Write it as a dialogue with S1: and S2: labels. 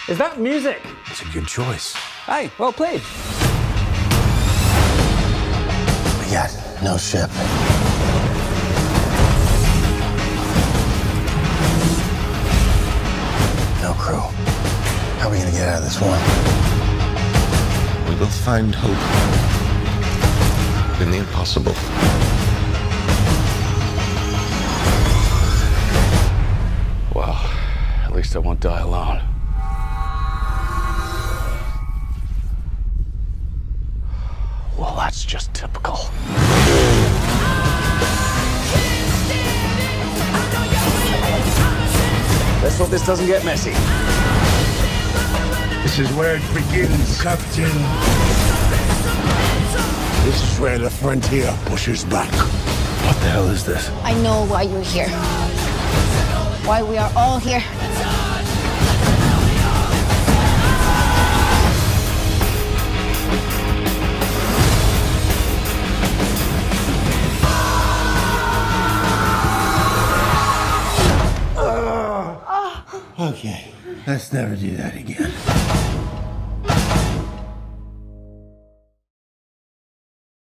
S1: Is that music?
S2: It's a good choice.
S1: Hey, well played.
S2: We got no ship. No crew. How are we gonna get out of this one?
S3: We will find hope in the impossible.
S4: Well, at least I won't die alone. Well, that's just typical. Let's hope this doesn't get messy.
S5: This is where it begins, Captain. This is where the frontier pushes back.
S2: What the hell is this?
S6: I know why you're here. Why we are all here.
S5: Okay, let's never do that again.